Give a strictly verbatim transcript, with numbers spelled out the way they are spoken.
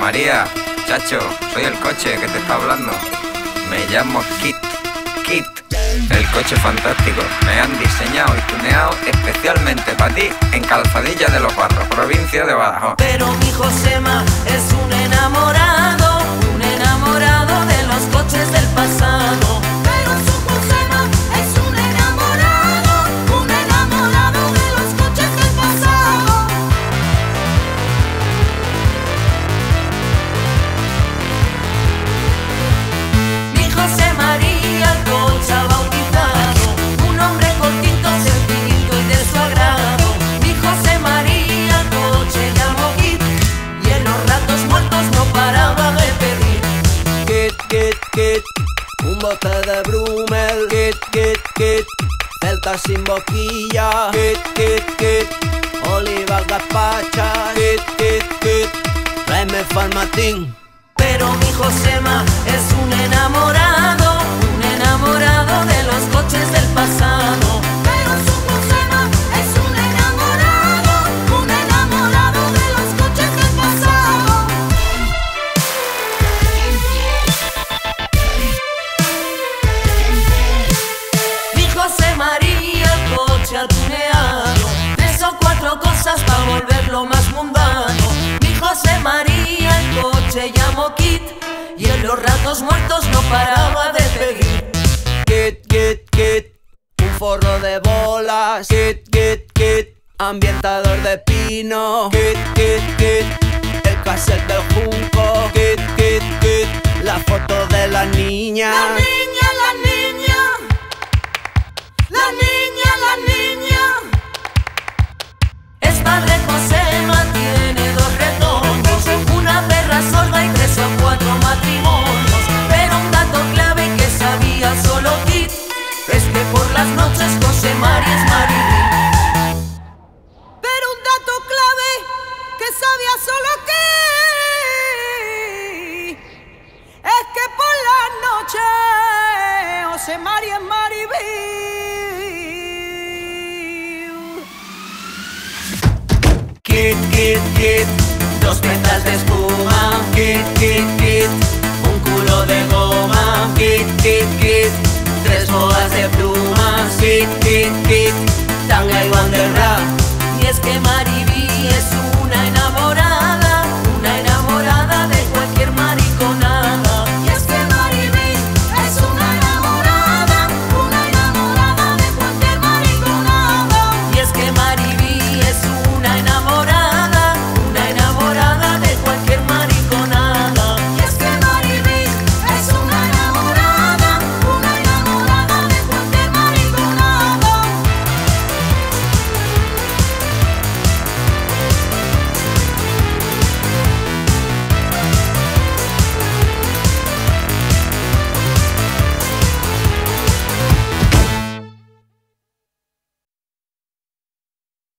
María, chacho, soy el coche que te está hablando. Me llamo Kit, Kit, el coche fantástico. Me han diseñado y tuneado especialmente para ti en Calzadilla de los Barros, provincia de Badajoz. Pero mi Josema es un enamorado, un enamorado de los coches del pasado. Pero su Josema es un enamorado, un enamorado de los coches del pasado. Mi José María el coche ha bautizado, un hombre cortito, sencillito y de su agrado. Mi José María el coche llamó Kit, y en los ratos muertos no paraba de pedir. Kit, Kit, Kit, un bote de Brumel. Kit, Kit, Kit, Celta sin boquilla. Kit, Kit, Kit, olivas gazpachas. Kit, Kit, Kit, tráeme Farmatín. Pero mi Josema es un enamorado, un enamorado de los coches del pasado. Pero su Josema es un enamorado, un enamorado de los coches del pasado. Mi José María el coche ha tuneado, tres o cuatro cosas para volverlo más mundano. Mi José María el coche llamó Kit, y en los ratos muertos no paraba de pedir. Kit, Kit, Kit, un forro de bolas. Kit, Kit, Kit, ambientador de pino. Kit, Kit, Kit, el cassette del junco. Kit, Kit, Kit, la foto de la niña. La niña, la niña, la niña, la niña. Es padre Josema, tiene dos retornos, una perra sorda y tres o cuatro matrimonios. Pero un dato clave que sabía solo Kit es que por las noches José María es Marilyn. Pero un dato clave que sabía solo que es que por la noche José María es Maribel. Kit, Kit, Kit, dos tetas de espuma. Kit, Kit, Kit, un culo de goma. Kit, Kit, Kit, tres boas de plumas. Kit, Kit, Kit, tanga y banderra. Y es que Maribel